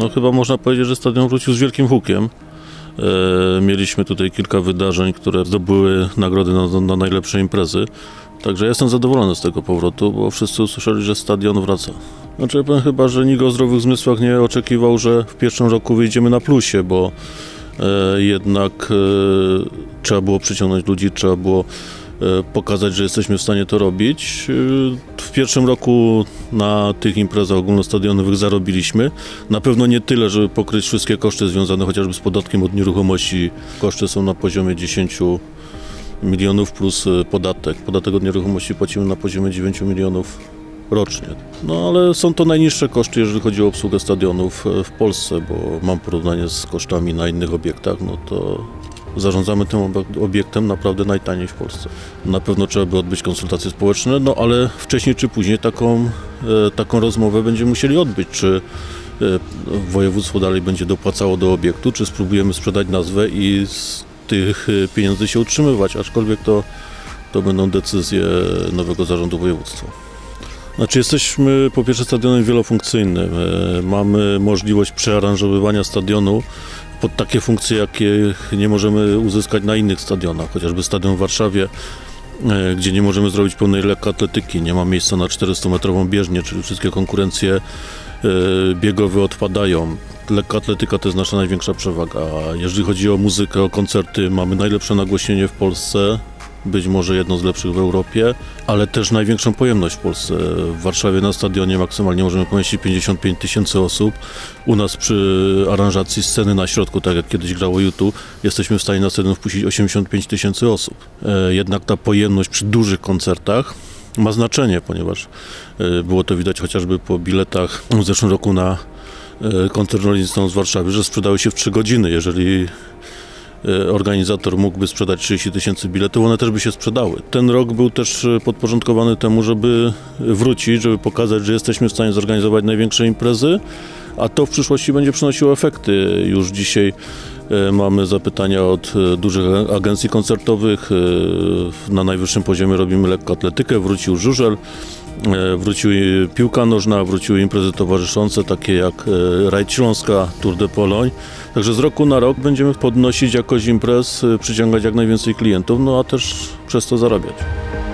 No chyba można powiedzieć, że stadion wrócił z wielkim hukiem. Mieliśmy tutaj kilka wydarzeń, które zdobyły nagrody na najlepsze imprezy. Także ja jestem zadowolony z tego powrotu, bo wszyscy usłyszeli, że stadion wraca. Znaczy, ja powiem chyba, że nikt o zdrowych zmysłach nie oczekiwał, że w pierwszym roku wyjdziemy na plusie, bo jednak trzeba było przyciągnąć ludzi, trzeba było pokazać, że jesteśmy w stanie to robić. W pierwszym roku na tych imprezach ogólnostadionowych zarobiliśmy. Na pewno nie tyle, żeby pokryć wszystkie koszty związane chociażby z podatkiem od nieruchomości. Koszty są na poziomie 10 milionów plus podatek. Podatek od nieruchomości płacimy na poziomie 9 milionów rocznie. No ale są to najniższe koszty, jeżeli chodzi o obsługę stadionów w Polsce, bo mam porównanie z kosztami na innych obiektach, no to zarządzamy tym obiektem naprawdę najtaniej w Polsce. Na pewno trzeba by odbyć konsultacje społeczne, no ale wcześniej czy później taką rozmowę będziemy musieli odbyć, czy województwo dalej będzie dopłacało do obiektu, czy spróbujemy sprzedać nazwę i z tych pieniędzy się utrzymywać, aczkolwiek to będą decyzje nowego zarządu województwa. Znaczy jesteśmy po pierwsze stadionem wielofunkcyjnym, mamy możliwość przearanżowywania stadionu pod takie funkcje, jakie nie możemy uzyskać na innych stadionach, chociażby stadion w Warszawie, gdzie nie możemy zrobić pełnej lekkoatletyki, nie ma miejsca na 400-metrową bieżnię, czyli wszystkie konkurencje biegowe odpadają. Lekkoatletyka to jest nasza największa przewaga. Jeżeli chodzi o muzykę, o koncerty, mamy najlepsze nagłośnienie w Polsce, być może jedno z lepszych w Europie, ale też największą pojemność w Polsce. W Warszawie na stadionie maksymalnie możemy pomieścić 55 000 osób. U nas przy aranżacji sceny na środku, tak jak kiedyś grało U2, jesteśmy w stanie na stadion wpuścić 85 000 osób. Jednak ta pojemność przy dużych koncertach ma znaczenie, ponieważ było to widać chociażby po biletach w zeszłym roku na koncert Rolling Stones w Warszawie, że sprzedały się w 3 godziny. Jeżeli organizator mógłby sprzedać 30 000 biletów, one też by się sprzedały. Ten rok był też podporządkowany temu, żeby wrócić, żeby pokazać, że jesteśmy w stanie zorganizować największe imprezy, a to w przyszłości będzie przynosiło efekty. Już dzisiaj mamy zapytania od dużych agencji koncertowych. Na najwyższym poziomie robimy lekkoatletykę, wrócił żużel, wróciła piłka nożna, wróciły imprezy towarzyszące, takie jak Rajd Śląska, Tour de Pologne. Także z roku na rok będziemy podnosić jakość imprez, przyciągać jak najwięcej klientów, no a też przez to zarabiać.